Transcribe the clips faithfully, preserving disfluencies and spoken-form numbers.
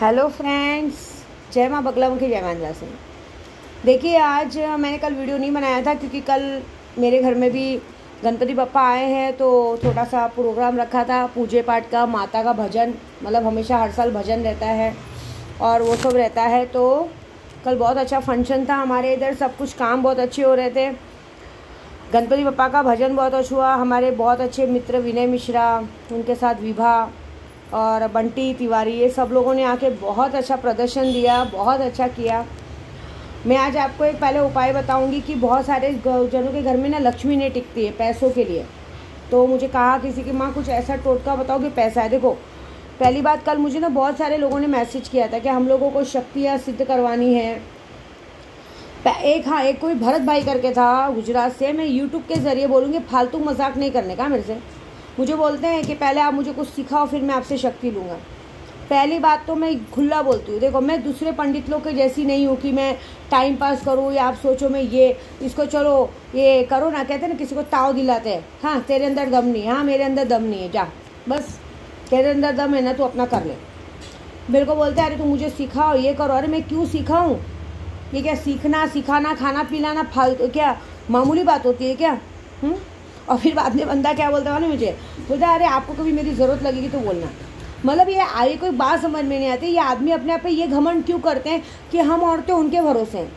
Hello friends, जय माँ बगलामुखी, जय माँ सिंह। देखिए, आज मैंने कल वीडियो नहीं बनाया था क्योंकि कल मेरे घर में भी गणपति बप्पा आए हैं, तो थोड़ा सा प्रोग्राम रखा था पूजे पाठ का, माता का भजन, मतलब हमेशा हर साल भजन रहता है और वो सब रहता है। तो कल बहुत अच्छा फंक्शन था हमारे इधर, सब कुछ काम बहुत अच्छे हो रहे थे। गणपति बप्पा का भजन बहुत अच्छा हुआ। हमारे बहुत अच्छे मित्र विनय मिश्रा, उनके साथ विभा और बंटी तिवारी, ये सब लोगों ने आके बहुत अच्छा प्रदर्शन दिया, बहुत अच्छा किया। मैं आज आपको एक पहले उपाय बताऊंगी कि बहुत सारे जनों के घर में ना लक्ष्मी नहीं टिकती है पैसों के लिए। तो मुझे कहा किसी की, माँ कुछ ऐसा टोटका बताओ कि पैसा है। देखो, पहली बात, कल मुझे ना बहुत सारे लोगों ने मैसेज किया था कि हम लोगों को शक्तियाँ सिद्ध करवानी है। एक हाँ एक कोई भरत भाई करके था गुजरात से, मैं यूट्यूब के ज़रिए बोलूँगी, फालतू मजाक नहीं करने का मेरे से। मुझे बोलते हैं कि पहले आप मुझे कुछ सिखाओ फिर मैं आपसे शक्ति लूँगा। पहली बात तो मैं खुला बोलती हूँ, देखो मैं दूसरे पंडित लोग के जैसी नहीं हूँ कि मैं टाइम पास करूँ या आप सोचो मैं ये इसको चलो ये करो ना, कहते हैं ना किसी को ताव दिलाते हैं, हाँ तेरे अंदर दम नहीं है, हाँ मेरे अंदर दम नहीं है, जा बस तेरे अंदर दम है ना तो अपना कर ले। मेरे को बोलते हैं अरे तू मुझे सिखाओ, ये करो। अरे मैं क्यों सिखाऊँ? ये क्या सीखना सिखाना खाना पिलाना फालतू क्या मामूली बात होती है क्या? हुँ? और फिर बाद में बंदा क्या बोलता है ना, मुझे बोलता है अरे आपको कभी मेरी ज़रूरत लगेगी तो बोलना। मतलब ये आगे कोई बात समझ में नहीं आती। ये आदमी अपने आप पे ये घमंड क्यों करते हैं कि हम औरतें उनके भरोसे हैं।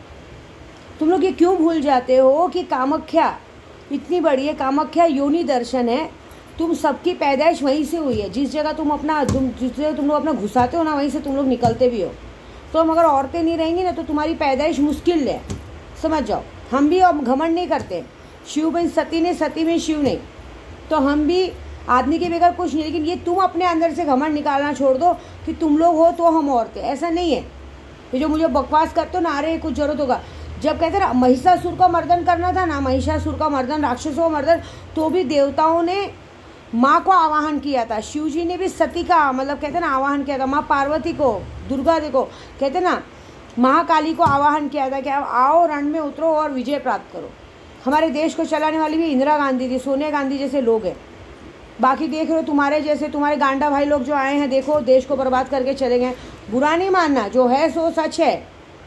तुम लोग ये क्यों भूल जाते हो कि कामाख्या इतनी बड़ी है, कामाख्या योनि दर्शन है, तुम सबकी पैदाइश वहीं से हुई है। जिस जगह तुम अपना तुम जिस जगह तुम लोग अपना घुसाते हो ना, वहीं से तुम लोग निकलते भी हो। तो हम अगर औरतें नहीं रहेंगी ना तो तुम्हारी पैदाइश मुश्किल है, समझ जाओ। हम भी अब घमंड नहीं करते, शिव में सती ने, सती में शिव नहीं, तो हम भी आदमी के बगैर कुछ नहीं। लेकिन ये तुम अपने अंदर से घमंड निकालना छोड़ दो कि तुम लोग हो तो हम औरतें, ऐसा नहीं है। ये जो मुझे बकवास करते हो ना, अरे कुछ जरूरत होगा, जब कहते ना महिषासुर का मर्दन करना था ना, महिषासुर का मर्दन, राक्षसों का मर्दन, तो भी देवताओं ने माँ को आवाहन किया था। शिव जी ने भी सती का मतलब कहते ना आवाहन किया था, माँ पार्वती को, दुर्गा देखो कहते ना महाकाली को आवाहन किया था कि अब आओ रण में उतरो और विजय प्राप्त करो। हमारे देश को चलाने वाली भी इंदिरा गांधी थी, सोनिया गांधी जैसे लोग हैं। बाकी देख रहे हो तुम्हारे जैसे तुम्हारे गांडा भाई लोग जो आए हैं, देखो देश को बर्बाद करके चले गए। बुरा नहीं मानना, जो है सो सच है।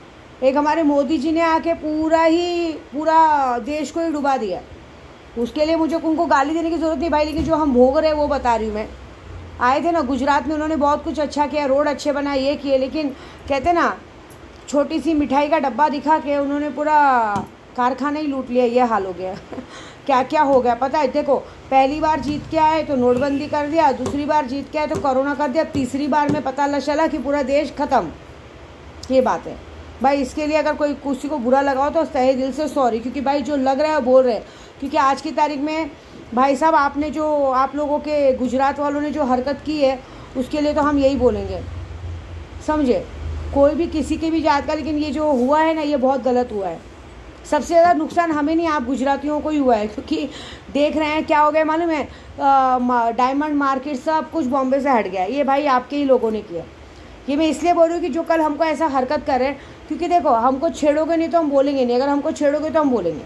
एक हमारे मोदी जी ने आके पूरा ही पूरा देश को ही डुबा दिया। उसके लिए मुझे उनको गाली देने की ज़रूरत नहीं भाई, लेकिन जो हम भोग रहे हैं वो बता रही हूँ मैं। आए थे ना गुजरात में, उन्होंने बहुत कुछ अच्छा किया, रोड अच्छे बनाए, ये किए, लेकिन कहते ना छोटी सी मिठाई का डब्बा दिखा के उन्होंने पूरा कारखाना ही लूट लिया। ये हाल हो गया क्या क्या हो गया पता है? देखो, पहली बार जीत के आए तो नोटबंदी कर दिया, दूसरी बार जीत के आए तो कोरोना कर दिया, तीसरी बार में पता चला कि पूरा देश ख़त्म। ये बात है भाई। इसके लिए अगर कोई किसी को बुरा लगाओ तो सही दिल से सॉरी, क्योंकि भाई जो लग रहा है बोल रहे हैं। क्योंकि आज की तारीख में भाई साहब आपने जो आप लोगों के गुजरात वालों ने जो हरकत की है उसके लिए तो हम यही बोलेंगे, समझे? कोई भी किसी के भी जात का, लेकिन ये जो हुआ है ना ये बहुत गलत हुआ है। सबसे ज़्यादा नुकसान हमें नहीं, आप गुजरातियों को ही हुआ है। क्योंकि देख रहे हैं क्या हो गया मालूम है, डायमंड मार्केट सब कुछ बॉम्बे से हट गया। ये भाई आपके ही लोगों ने किया। ये मैं इसलिए बोल रही हूँ कि जो कल हमको ऐसा हरकत कर रहे हैं, क्योंकि देखो हमको छेड़ोगे नहीं तो हम बोलेंगे नहीं, अगर हमको छेड़ोगे तो हम बोलेंगे।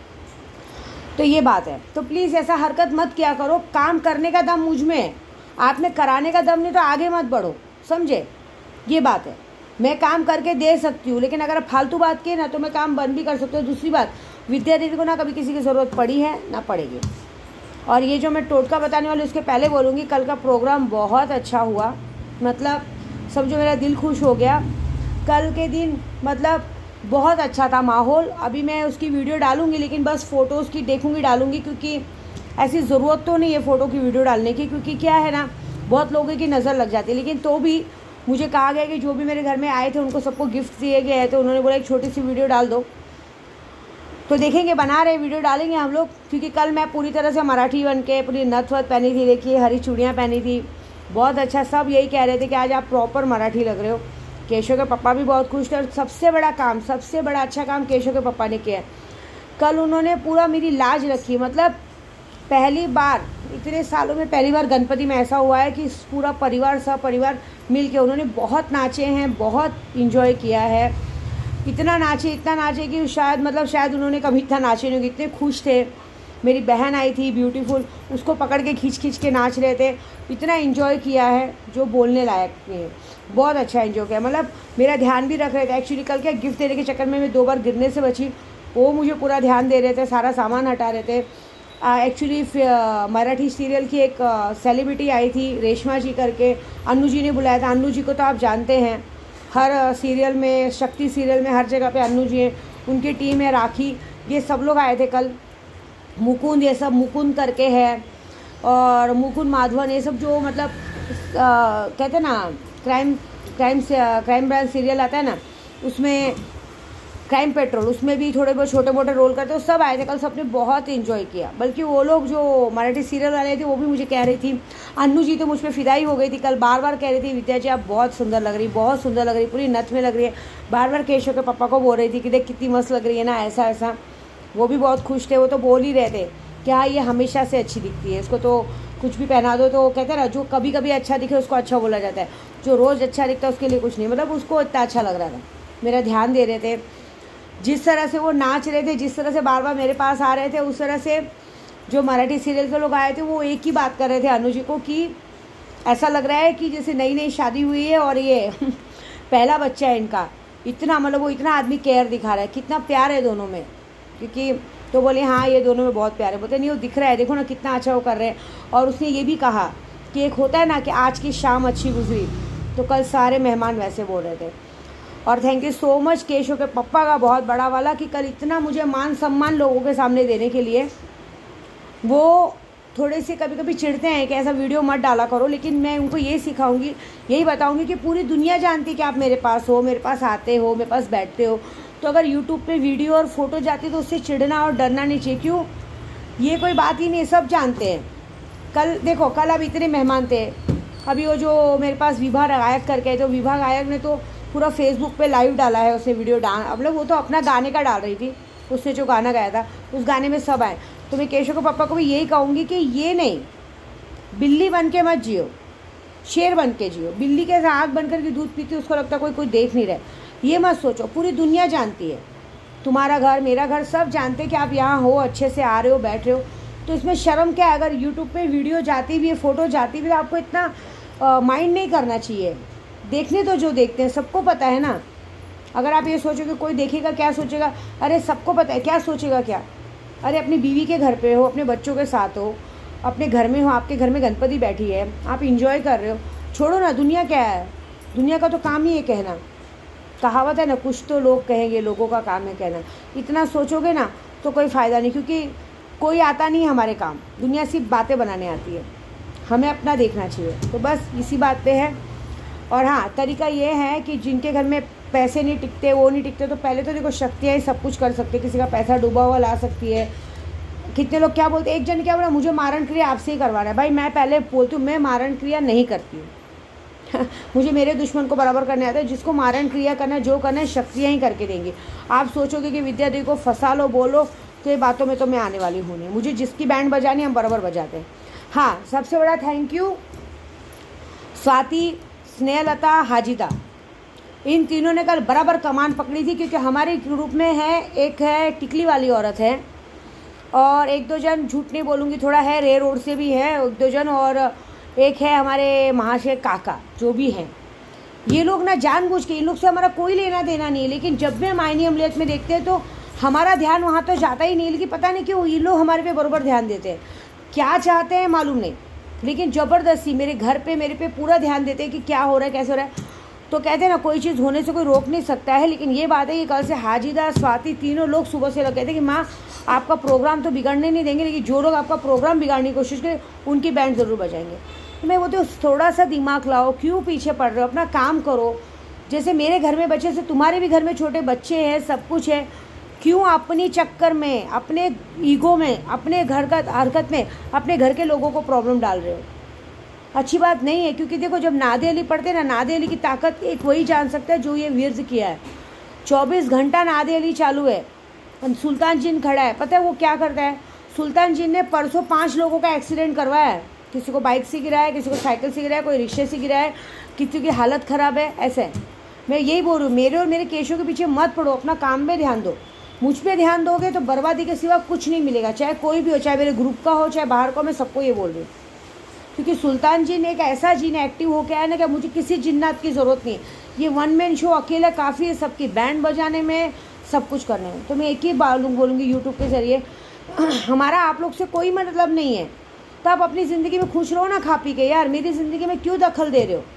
तो ये बात है, तो प्लीज़ ऐसा हरकत मत किया करो। काम करने का दम मुझ में है, आप में कराने का दम नहीं तो आगे मत बढ़ो, समझे? ये बात है। मैं काम करके दे सकती हूँ, लेकिन अगर फालतू बात की ना तो मैं काम बंद भी कर सकती हूँ। दूसरी बात, विद्या दीदी को ना कभी किसी की ज़रूरत पड़ी है ना पड़ेगी। और ये जो मैं टोटका बताने वाली उसके पहले बोलूँगी, कल का प्रोग्राम बहुत अच्छा हुआ, मतलब समझो मेरा दिल खुश हो गया। कल के दिन मतलब बहुत अच्छा था माहौल। अभी मैं उसकी वीडियो डालूँगी, लेकिन बस फ़ोटोज़ की देखूँगी डालूँगी, क्योंकि ऐसी ज़रूरत तो नहीं है फ़ोटो की वीडियो डालने की, क्योंकि क्या है ना बहुत लोगों की नज़र लग जाती है। लेकिन तो भी मुझे कहा गया कि जो भी मेरे घर में आए थे उनको सबको गिफ्ट दिए गए हैं, तो उन्होंने बोला एक छोटी सी वीडियो डाल दो। तो देखेंगे, बना रहे वीडियो डालेंगे हम लोग। क्योंकि कल मैं पूरी तरह से मराठी बन के पूरी नथ वथ पहनी थी, देखिए हरी चूड़ियाँ पहनी थी, बहुत अच्छा। सब यही कह रहे थे कि आज आप प्रॉपर मराठी लग रहे हो। केशव के पापा भी बहुत खुश थे। और सबसे बड़ा काम, सबसे बड़ा अच्छा काम केशव के पापा ने किया। कल उन्होंने पूरा मेरी लाज रखी, मतलब पहली बार इतने सालों में पहली बार गणपति में ऐसा हुआ है कि पूरा परिवार सब परिवार मिल के उन्होंने बहुत नाचे हैं, बहुत इंजॉय किया है। इतना नाचे इतना नाचे कि शायद मतलब शायद उन्होंने कभी इतना नाचे नहीं, इतने खुश थे। मेरी बहन आई थी ब्यूटीफुल, उसको पकड़ के खींच खींच के नाच रहे थे। इतना एंजॉय किया है जो बोलने लायक नहीं है, बहुत अच्छा एंजॉय किया। मतलब मेरा ध्यान भी रख रहे थे। एक्चुअली कल क्या गिफ्ट देने के चक्कर में मैं दो बार गिरने से बची, वो मुझे पूरा ध्यान दे रहे थे, सारा सामान हटा रहे थे। एक्चुअली मराठी सीरियल की एक सेलिब्रिटी आई थी रेशमा जी करके, अन्नू जी ने बुलाया था। अन्नू जी को तो आप जानते हैं, हर सीरियल में, शक्ति सीरियल में हर जगह पे अन्नू जी हैं। उनकी टीम है राखी, ये सब लोग आए थे कल। मुकुंद, ये सब मुकुंद करके है, और मुकुंद माधवन, ये सब जो मतलब आ, कहते हैं ना crime crime crime branch serial आता है ना, उसमें क्राइम पेट्रोल, उसमें भी थोड़े बहुत छोटे मोटे रोल करते हैं, सब आए थे कल। सबने बहुत एंजॉय किया। बल्कि वो लोग जो मराठी सीरियल वाले थे वो भी मुझे कह रही थी, अन्नू जी तो मुझ पर फिदाई हो गई थी कल, बार बार कह रही थी विद्या जी आप बहुत सुंदर लग रही, बहुत सुंदर लग रही, पूरी नथ में लग रही है। बार बार केशव के पापा को बोल रही थी कि देख कितनी मस्त लग रही है ना, ऐसा ऐसा। वो भी बहुत खुश थे, वो तो बोल ही रहे थे कि हाँ ये हमेशा से अच्छी दिखती है, इसको तो कुछ भी पहना दो तो कहते हैं ना, जो कभी कभी अच्छा दिखे उसको अच्छा बोला जाता है, जो रोज़ अच्छा दिखता है उसके लिए कुछ नहीं। मतलब उसको इतना अच्छा लग रहा था, मेरा ध्यान दे रहे थे, जिस तरह से वो नाच रहे थे, जिस तरह से बार बार मेरे पास आ रहे थे, उस तरह से जो मराठी सीरियल के लोग आए थे वो एक ही बात कर रहे थे अनु जी को कि ऐसा लग रहा है कि जैसे नई नई शादी हुई है और ये पहला बच्चा है इनका। इतना मतलब वो इतना आदमी केयर दिखा रहा है, कितना प्यार है दोनों में। क्योंकि तो बोले हाँ ये दोनों में बहुत प्यार है, बोलते नहीं वो दिख रहा है, देखो ना कितना अच्छा वो कर रहे हैं। और उसने ये भी कहा कि एक होता है ना कि आज की शाम अच्छी गुजरी, तो कल सारे मेहमान वैसे बोल रहे थे। और thank you so much Keshav के पप्पा का बहुत बड़ा वाला कि कल इतना मुझे मान सम्मान लोगों के सामने देने के लिए। वो थोड़े से कभी कभी चिढ़ते हैं कि ऐसा वीडियो मत डाला करो, लेकिन मैं उनको यही सिखाऊंगी, यही बताऊंगी कि पूरी दुनिया जानती है कि आप मेरे पास हो, मेरे पास आते हो, मेरे पास बैठते हो। तो अगर यूट्यूब पे वीडियो और फोटो जाती तो उससे चिढ़ना और डरना नहीं चाहिए। क्यों, ये कोई बात ही नहीं, सब जानते हैं। कल देखो, कल अब इतने मेहमान थे, अभी वो जो मेरे पास विभा गायक करके, तो विभा गायक ने तो पूरा फेसबुक पे लाइव डाला है, उसने वीडियो डाल, अब लोग वो तो अपना गाने का डाल रही थी, उसने जो गाना गाया था उस गाने में सब आए। तो मैं केशव के पापा को भी यही कहूँगी कि ये नहीं, बिल्ली बन के मत जियो, शेर बन के जियो। बिल्ली के आँख बन कर के दूध पीती, उसको लगता कोई कोई देख नहीं रहा, ये मत सोचो। पूरी दुनिया जानती है, तुम्हारा घर मेरा घर सब जानते हैं कि आप यहाँ हो, अच्छे से आ रहे हो, बैठ रहे हो, तो इसमें शर्म क्या है। अगर यूट्यूब पे वीडियो जाती भी है, फ़ोटो जाती भी है, तो आपको इतना माइंड नहीं करना चाहिए। देखने तो जो देखते हैं, सबको पता है ना। अगर आप ये सोचोगे कोई देखेगा क्या सोचेगा, अरे सबको पता है क्या सोचेगा क्या। अरे अपनी बीवी के घर पे हो, अपने बच्चों के साथ हो, अपने घर में हो, आपके घर में गणपति बैठी है, आप इंजॉय कर रहे हो, छोड़ो ना। दुनिया क्या है, दुनिया का तो काम ही है कहना। कहावत है ना, कुछ तो लोग कहेंगे, लोगों का काम है कहना। इतना सोचोगे ना तो कोई फ़ायदा नहीं, क्योंकि कोई आता नहीं हमारे काम, दुनिया सिर्फ बातें बनाने आती है, हमें अपना देखना चाहिए। तो बस इसी बात पे है। और हाँ, तरीका ये है कि जिनके घर में पैसे नहीं टिकते, वो नहीं टिकते, तो पहले तो देखो शक्तियाँ ही सब कुछ कर सकती है, किसी का पैसा डूबा हुआ ला सकती है। कितने लोग क्या बोलते हैं, एक जन क्या बोला, मुझे मारण क्रिया आपसे ही करवाना है। भाई मैं पहले बोलती हूँ, मैं मारण क्रिया नहीं करती हूँ मुझे मेरे दुश्मन को बराबर करने आता है। जिसको मारण क्रिया करना है, जो करना है, शक्तियाँ ही करके देंगी। आप सोचोगे कि विद्या देवी को फंसा लो, बोलो, तो ये बातों में तो मैं आने वाली हूँ नहीं। मुझे जिसकी बैंड बजानी हम बराबर बजाते हैं। हाँ, सबसे बड़ा थैंक यू स्वाति, स्नेहलता, हाजिदा, इन तीनों ने कल बराबर कमान पकड़ी थी। क्योंकि हमारे ग्रुप में है, एक है टिकली वाली औरत है, और एक दो जन, झूठ नहीं बोलूँगी, थोड़ा है रे रोड से भी है एक दो जन, और एक है हमारे महाशय काका, जो भी हैं। ये लोग ना जानबूझ के, इन लोग से हमारा कोई लेना देना नहीं है, लेकिन जब भी हम आईनी अमलियत में देखते हैं तो हमारा ध्यान वहाँ तो जाता ही नहीं। लेकिन पता नहीं क्यों ये लोग हमारे पे बराबर ध्यान देते हैं, क्या चाहते हैं मालूम नहीं, लेकिन ज़बरदस्ती मेरे घर पे मेरे पे पूरा ध्यान देते हैं कि क्या हो रहा है, कैसे हो रहा है। तो कहते हैं ना, कोई चीज़ होने से कोई रोक नहीं सकता है। लेकिन ये बात है कि कल से हाजिदा, स्वाति, तीनों लोग सुबह से लग कहते हैं कि माँ आपका प्रोग्राम तो बिगड़ने नहीं देंगे, लेकिन जो लोग आपका प्रोग्राम बिगाड़ने की कोशिश करें उनकी बैंड ज़रूर बजाएंगे। तो मैं बोलती हूँ थोड़ा सा दिमाग लाओ, क्यों पीछे पड़ रहे हो, अपना काम करो। जैसे मेरे घर में बच्चे से तुम्हारे भी घर में छोटे बच्चे हैं, सब कुछ है, क्यों अपनी चक्कर में, अपने ईगो में, अपने घर का हरकत में अपने घर के लोगों को प्रॉब्लम डाल रहे हो। अच्छी बात नहीं है। क्योंकि देखो, जब नादे अली पढ़ते ना, नादे अली की ताकत एक वही जान सकता है जो ये विर्ज किया है। चौबीस घंटा नादे अली चालू है, सुल्तान जिन खड़ा है। पता है वो क्या करता है, सुल्तान जिन ने परसों पाँच लोगों का एक्सीडेंट करवाया है। किसी को बाइक से गिरा है, किसी को साइकिल से गिरा है, कोई रिक्शे से गिरा है, किसी की हालत ख़राब है। ऐसे मैं यही बोल रही हूँ, मेरे और मेरे केशव के पीछे मत पड़ो, अपना काम में ध्यान दो। मुझ पे ध्यान दोगे तो बर्बादी के सिवा कुछ नहीं मिलेगा, चाहे कोई भी हो, चाहे मेरे ग्रुप का हो चाहे बाहर का हो। मैं सबको ये बोल रही हूँ, क्योंकि सुल्तान जी ने एक ऐसा जीन एक्टिव होकर आया ना कि मुझे किसी जिन्नात की ज़रूरत नहीं है। ये वन मैन शो अकेला काफ़ी है सबकी, बैंड बजाने में, सब कुछ करने में। तो मैं एक ही बात बोलूँगी यूट्यूब के ज़रिए, हमारा आप लोग से कोई मतलब नहीं है, तो आप अपनी ज़िंदगी में खुश रहो ना खा पी के। यार मेरी ज़िंदगी में क्यों दखल दे रहे हो?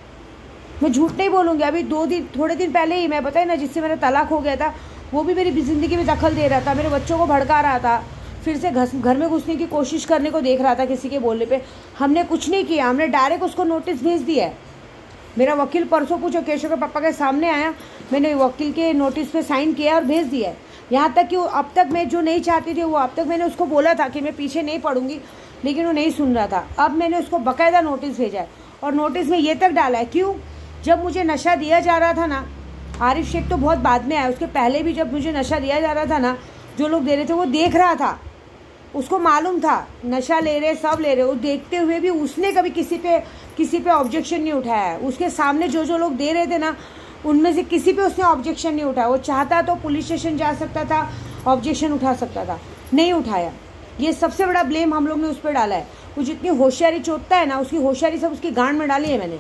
मैं झूठ नहीं बोलूँगी, अभी दो दिन थोड़े दिन पहले ही मैं बताया ना, जिससे मेरा तलाक हो गया था, वो भी मेरी ज़िंदगी में दखल दे रहा था, मेरे बच्चों को भड़का रहा था, फिर से घर में घुसने की कोशिश करने को देख रहा था किसी के बोलने पे। हमने कुछ नहीं किया, हमने डायरेक्ट उसको नोटिस भेज दिया है। मेरा वकील परसों पूछो केशव के पापा के सामने आया, मैंने वकील के नोटिस पे साइन किया और भेज दिया है। यहाँ तक कि अब तक मैं जो नहीं चाहती थी वो अब तक मैंने उसको बोला था कि मैं पीछे नहीं पड़ूंगी, लेकिन वो नहीं सुन रहा था। अब मैंने उसको बाकायदा नोटिस भेजा है और नोटिस में ये तक डाला है, क्यों? जब मुझे नशा दिया जा रहा था ना, आरिफ शेख तो बहुत बाद में आया, उसके पहले भी जब मुझे नशा दिया जा रहा था ना, जो लोग दे रहे थे वो देख रहा था, उसको मालूम था नशा ले रहे सब ले रहे, वो देखते हुए भी उसने कभी किसी पे किसी पे ऑब्जेक्शन नहीं उठाया है। उसके सामने जो जो लोग दे रहे थे ना, उनमें से किसी पे उसने ऑब्जेक्शन नहीं उठाया। वो चाहता तो पुलिस स्टेशन जा सकता था, ऑब्जेक्शन उठा सकता था, नहीं उठाया। ये सबसे बड़ा ब्लेम हम लोग ने उस पर डाला है। वो जितनी होशियारी चोटता है ना, उसकी होशियारी सब उसकी गांड में डाली है मैंने।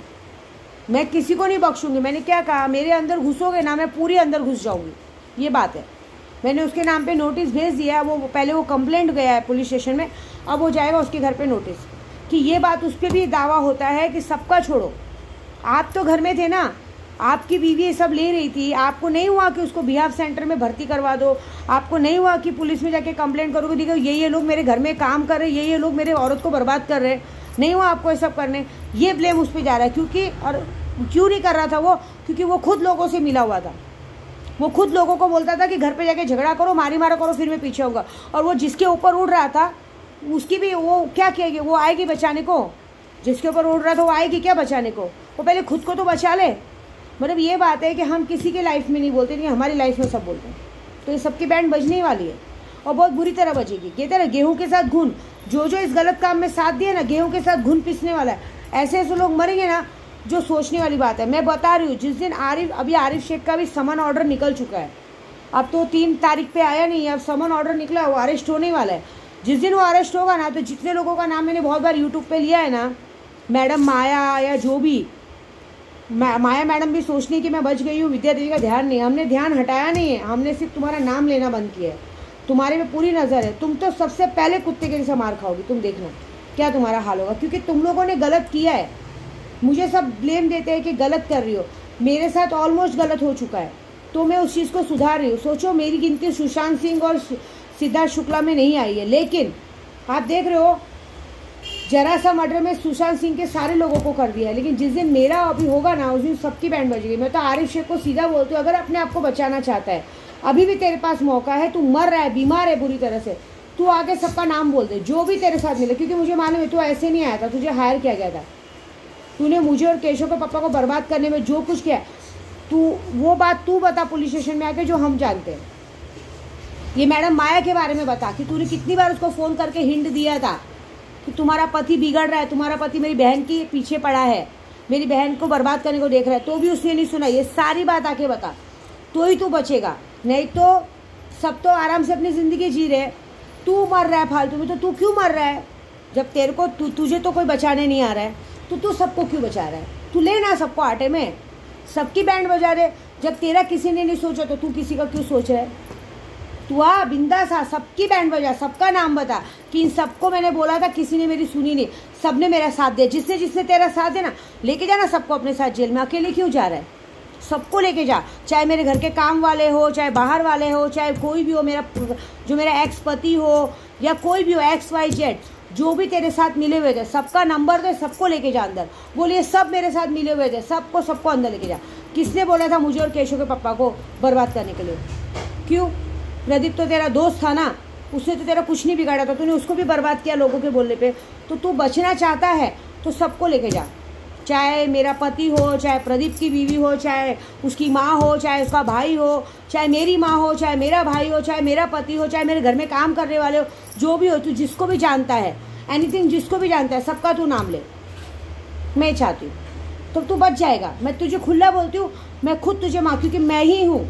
मैं किसी को नहीं बख्शूंगी। मैंने क्या कहा, मेरे अंदर घुसोगे ना, मैं पूरी अंदर घुस जाऊंगी, ये बात है। मैंने उसके नाम पे नोटिस भेज दिया। वो पहले वो कंप्लेंट गया है पुलिस स्टेशन में, अब वो जाएगा उसके घर पे नोटिस। कि ये बात उस पर भी दावा होता है कि सबका छोड़ो, आप तो घर में थे ना, आपकी बीवी ये सब ले रही थी, आपको नहीं हुआ कि उसको बिहार सेंटर में भर्ती करवा दो, आपको नहीं हुआ कि पुलिस में जाके कंप्लेंट करोगे, देखो ये ये लोग मेरे घर में काम कर रहे, ये ये लोग मेरे औरत को बर्बाद कर रहे, नहीं हुआ आपको ये सब करने। ये ब्लेम उस पर जा रहा है। क्योंकि और क्यों नहीं कर रहा था वो? क्योंकि वो खुद लोगों से मिला हुआ था। वो खुद लोगों को बोलता था कि घर पे जाके झगड़ा करो, मारी मारा करो, फिर मैं पीछे होऊंगा। और वो जिसके ऊपर उड़ रहा था उसकी भी वो क्या कहेगी, वो आएगी बचाने को? जिसके ऊपर उड़ रहा था वो आएगी क्या बचाने को? वो पहले खुद को तो बचा ले। मतलब ये बात है कि हम किसी के लाइफ में नहीं बोलते, नहीं हमारी लाइफ में सब बोलते हैं। तो ये सबकी बैंड बजने वाली है और बहुत बुरी तरह बजेगी। कहते ना गेहूँ के साथ घुन, जो जो इस गलत काम में साथ दिए ना, गेहूँ के साथ घुन पिसने वाला है। ऐसे ऐसे लोग मरेंगे ना, जो सोचने वाली बात है। मैं बता रही हूँ, जिस दिन आरिफ अभी आरिफ शेख का भी समन ऑर्डर निकल चुका है, अब तो तीन तारीख पे आया नहीं है, अब समन ऑर्डर निकला, वो अरेस्ट होने वाला है। जिस दिन वो अरेस्ट होगा ना, तो जितने लोगों का नाम मैंने बहुत बार यूट्यूब पे लिया है ना, मैडम माया या जो भी, मा, माया मैडम भी सोचनी कि मैं बच गई हूँ, विद्या देवी का ध्यान नहीं, हमने ध्यान हटाया नहीं है, हमने सिर्फ तुम्हारा नाम लेना बंद किया है। तुम्हारे में पूरी नज़र है, तुम तो सबसे पहले कुत्ते के जैसे मार खाओगी, तुम देखना क्या तुम्हारा हाल होगा। क्योंकि तुम लोगों ने गलत किया है। मुझे सब ब्लेम देते हैं कि गलत कर रही हो, मेरे साथ ऑलमोस्ट गलत हो चुका है, तो मैं उस चीज़ को सुधार रही हूँ। सोचो मेरी गिनती सुशांत सिंह और सिद्धार्थ शुक्ला में नहीं आई है, लेकिन आप देख रहे हो जरा सा मर्डर में सुशांत सिंह के सारे लोगों को कर दिया है। लेकिन जिस दिन मेरा अभी होगा ना, उस दिन सबकी बैंड बजेगी। मैं तो आरिफ शेख को सीधा बोलती हूँ, अगर अपने आप को बचाना चाहता है, अभी भी तेरे पास मौका है, तू मर रहा है, बीमार है बुरी तरह से, तू आगे सबका नाम बोल दे जो भी तेरे साथ मिले। क्योंकि मुझे मालूम है तू ऐसे नहीं आया था, तुझे हायर किया गया था। तूने मुझे और केशव के पापा को बर्बाद करने में जो कुछ किया, तू वो बात तू बता पुलिस स्टेशन में आके, जो हम जानते हैं। ये मैडम माया के बारे में बता कि तूने कितनी बार उसको फ़ोन करके हिंट दिया था कि तुम्हारा पति बिगड़ रहा है, तुम्हारा पति मेरी बहन के पीछे पड़ा है, मेरी बहन को बर्बाद करने को देख रहा है, तो भी उसने नहीं सुना। ये सारी बात आके बता, तो ही तू बचेगा, नहीं तो सब तो आराम से अपनी ज़िंदगी जी रहे, तू मर रहा है फालतू में। तो तू क्यों मर रहा है जब तेरे को तु, तुझे तो कोई बचाने नहीं आ रहा है, तो तू सबको क्यों बचा रहा है? तू लेना सबको आटे में, सबकी बैंड बजा दे। जब तेरा किसी ने नहीं सोचा तो तू किसी का क्यों सोच रहा है? तू आ बिंदास आ, सबकी बैंड बजा, सबका नाम बता कि इन सबको मैंने बोला था, किसी ने मेरी सुनी नहीं, सबने मेरा साथ दिया। जिसने जिसने तेरा साथ देना, लेके जाना सबको अपने साथ जेल में। अकेले क्यों जा रहा है? सबको लेके जा, चाहे मेरे घर के काम वाले हो, चाहे बाहर वाले हो, चाहे कोई भी हो, मेरा जो मेरा एक्स पति हो या कोई भी हो, एक्स वाई जेड, जो भी तेरे साथ मिले हुए थे, सबका नंबर दे, सबको लेके जा अंदर। बोलिए सब मेरे साथ मिले हुए थे, सबको सबको अंदर लेके जा। किसने बोला था मुझे और केशव के पापा को बर्बाद करने के लिए? क्यों? प्रदीप तो तेरा दोस्त था ना, उसने तो तेरा कुछ नहीं बिगाड़ा था, तूने उसको भी बर्बाद किया लोगों के बोलने पे। तो तू बचना चाहता है तो सबको लेके जा, चाहे मेरा पति हो, चाहे प्रदीप की बीवी हो, चाहे उसकी माँ हो, चाहे उसका भाई हो, चाहे मेरी माँ हो, चाहे मेरा भाई हो, चाहे मेरा पति हो, चाहे मेरे घर में काम करने वाले हो, जो भी हो, तू जिसको भी जानता है, एनीथिंग जिसको भी जानता है, सबका तू नाम ले। मैं चाहती हूँ तो तू बच जाएगा। मैं तुझे खुला बोलती हूँ, मैं खुद तुझे माँ, क्योंकि मैं ही हूँ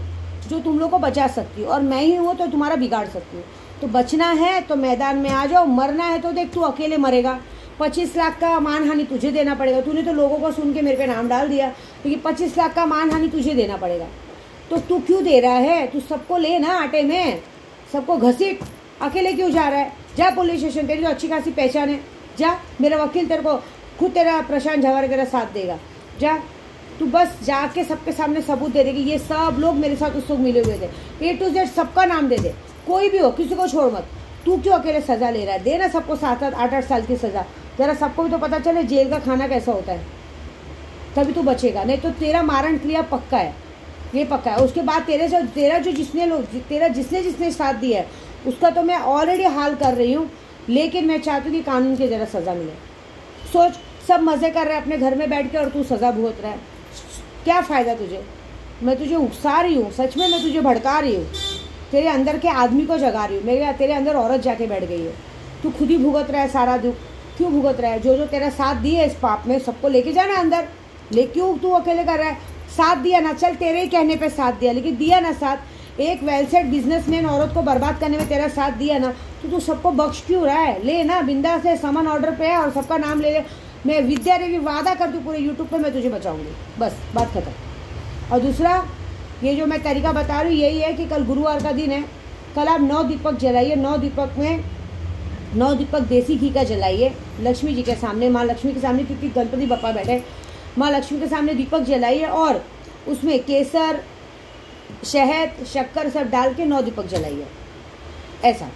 जो तुम लोग को बचा सकती हूँ, और मैं ही हूँ तो तुम्हारा बिगाड़ सकती हूँ। तो बचना है तो मैदान में आ जाओ, मरना है तो देख तू अकेले मरेगा। पच्चीस लाख का मानहानि तुझे देना पड़ेगा। तूने तो लोगों को सुन के मेरे पे नाम डाल दिया, क्योंकि पच्चीस लाख का मानहानि तुझे देना पड़ेगा। तो तू क्यों दे रहा है? तू सबको ले ना आटे में, सबको घसीट, अकेले क्यों जा रहा है? जा पुलिस स्टेशन, तेरी तो अच्छी खासी पहचान है, जा। मेरा वकील तेरे को खुद, तेरा प्रशांत झवर तेरा साथ देगा। जा तू, बस जाके सबके सामने सबूत दे दे कि ये सब लोग मेरे साथ उस वक्त मिले हुए थे। ए टू जेड सबका नाम दे दे, कोई भी हो, किसी को छोड़ मत। तू क्यों अकेले सज़ा ले रहा है? देना सबको सात सात आठ आठ साल की सज़ा, जरा सबको भी तो पता चले जेल का खाना कैसा होता है, तभी तू बचेगा। नहीं तो तेरा मारण क्रिया पक्का है, ये पक्का है। उसके बाद तेरे जो तेरा जो जिसने लोग तेरा जिसने जिसने साथ दिया है उसका तो मैं ऑलरेडी हाल कर रही हूँ, लेकिन मैं चाहती हूँ कि कानून की ज़रा सज़ा मिले। सोच, सब मज़े कर रहे हैं अपने घर में बैठ के और तू सज़ा भुगत रहा है, क्या फ़ायदा तुझे? मैं तुझे उकसा रही हूँ, सच में मैं तुझे भड़का रही हूँ, तेरे अंदर के आदमी को जगा रही हूँ। मेरे तेरे अंदर औरत जाके बैठ गई है, तू खुद ही भुगत रहा है सारा दुख। क्यों भुगत रहा है? जो जो तेरा साथ दिए इस पाप में, सबको लेके जाना अंदर। ले क्यों तू अकेले कर रहा है? साथ दिया ना, चल तेरे ही कहने पे साथ दिया, लेकिन दिया ना साथ। एक वेल सेट बिजनेसमैन औरत को बर्बाद करने में तेरा साथ दिया ना, तो तू सबको बख्श क्यों रहा है? ले ना, बिंदास से समन ऑर्डर पे है और सबका नाम ले ले। मैं विद्या देवी वादा करती हूँ पूरे यूट्यूब पे मैं तुझे बचाऊंगी, बस बात खत्म। और दूसरा, ये जो मैं तरीका बता रही हूँ यही है कि कल गुरुवार का दिन है, कल आप नौ दीपक जलाइए। नौ दीपक में नौ दीपक देसी घी का जलाइए लक्ष्मी जी के सामने, माँ लक्ष्मी के सामने, क्योंकि गणपति बप्पा बैठे, माँ लक्ष्मी के सामने दीपक जलाइए और उसमें केसर, शहद, शक्कर सब डाल के नौ दीपक जलाइए ऐसा,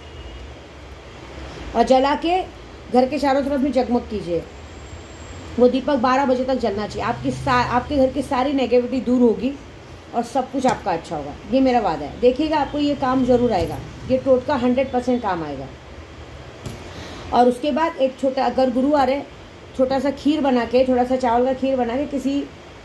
और जला के घर के चारों तरफ में जगमग कीजिए। वो दीपक बारह बजे तक जलना चाहिए। आपकी आपके घर की सारी नेगेटिविटी दूर होगी और सब कुछ आपका अच्छा होगा, ये मेरा वादा है। देखिएगा, आपको ये काम जरूर आएगा, ये टोटका हंड्रेड परसेंट काम आएगा। और उसके बाद एक छोटा, अगर गुरु आ रहे, छोटा सा खीर बना के, थोड़ा सा चावल का खीर बना के किसी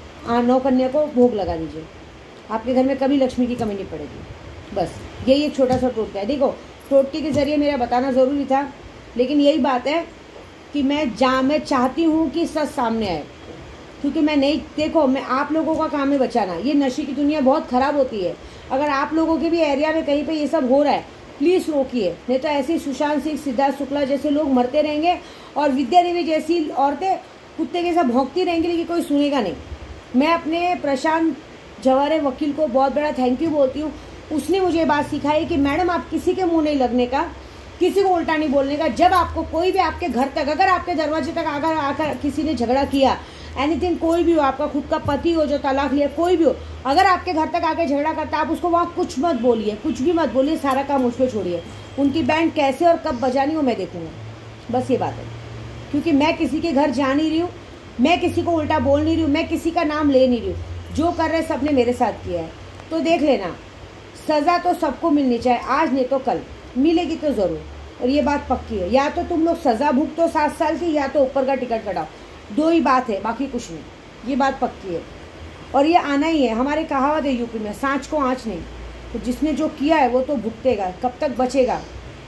नौ कन्या को भोग लगा दीजिए। आपके घर में कभी लक्ष्मी की कमी नहीं पड़ेगी। बस यही एक छोटा सा टोटका है। देखो, टोटके के ज़रिए मेरा बताना ज़रूरी था, लेकिन यही बात है कि मैं जा मैं चाहती हूँ कि सच सामने आए, क्योंकि मैं नहीं, देखो मैं आप लोगों का काम है बचाना। ये नशे की दुनिया बहुत ख़राब होती है। अगर आप लोगों के भी एरिया में कहीं पे ये सब हो रहा है, प्लीज़ रोकिए, नहीं तो ऐसे सुशांत सिंह, सिद्धार्थ शुक्ला जैसे लोग मरते रहेंगे और विद्या देवी जैसी औरतें कुत्ते के साथ भौंकती रहेंगी, लेकिन कोई सुनेगा नहीं। मैं अपने प्रशांत झवर वकील को बहुत बड़ा थैंक यू बोलती हूँ। उसने मुझे बात सिखाई कि मैडम, आप किसी के मुँह नहीं लगने का, किसी को उल्टा नहीं बोलने का। जब आपको कोई भी आपके घर तक, अगर आपके दरवाजे तक आकर आकर किसी ने झगड़ा किया, एनीथिंग, कोई भी हो, आपका खुद का पति हो जो तलाक लिया, कोई भी हो, अगर आपके घर तक आके झगड़ा करता, आप उसको वहाँ कुछ मत बोलिए, कुछ भी मत बोलिए, सारा काम मुझ पर छोड़िए। उनकी बैंड कैसे और कब बजानी हो मैं देखूँगा, बस ये बात है। क्योंकि मैं किसी के घर जा नहीं रही हूँ, मैं किसी को उल्टा बोल नहीं रही हूँ, मैं किसी का नाम ले नहीं रही हूँ। जो कर रहे सब ने मेरे साथ किया है, तो देख लेना, सज़ा तो सबको मिलनी चाहिए, आज नहीं तो कल मिलेगी तो ज़रूर। और ये बात पक्की है, या तो तुम लोग सज़ा भुगतो सात साल की, या तो ऊपर का टिकट कटाओ, दो ही बात है, बाकी कुछ नहीं, ये बात पक्की है। और ये आना ही है, हमारे कहावत है यूपी में, सांच को आँच नहीं। तो जिसने जो किया है वो तो भुगतेगा। कब तक बचेगा?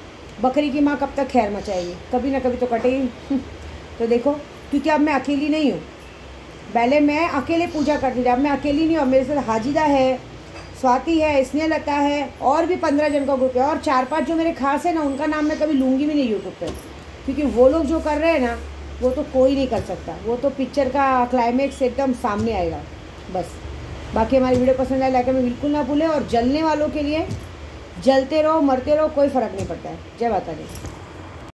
बकरी की माँ कब तक खैर मचाएगी? कभी ना कभी तो कटेगी। तो देखो, क्योंकि अब मैं अकेली नहीं हूँ, पहले मैं अकेले पूजा करती थी, अब मैं अकेली नहीं हूँ। मेरे साथ हाजिदा है, स्वाति है, स्नेहलता है, और भी पंद्रह जन का ग्रुप है, और चार पांच जो मेरे खास है ना, उनका नाम मैं कभी लूँगी भी नहीं यूट्यूब पर, क्योंकि वो लोग जो कर रहे हैं ना, वो तो कोई नहीं कर सकता। वो तो पिक्चर का क्लाइमेक्स एकदम सामने आएगा बस। बाकी हमारी वीडियो पसंद आए लाइक में बिल्कुल ना भूलें, और जलने वालों के लिए जलते रहो, मरते रहो, कोई फ़र्क नहीं पड़ता है। जय माता दी।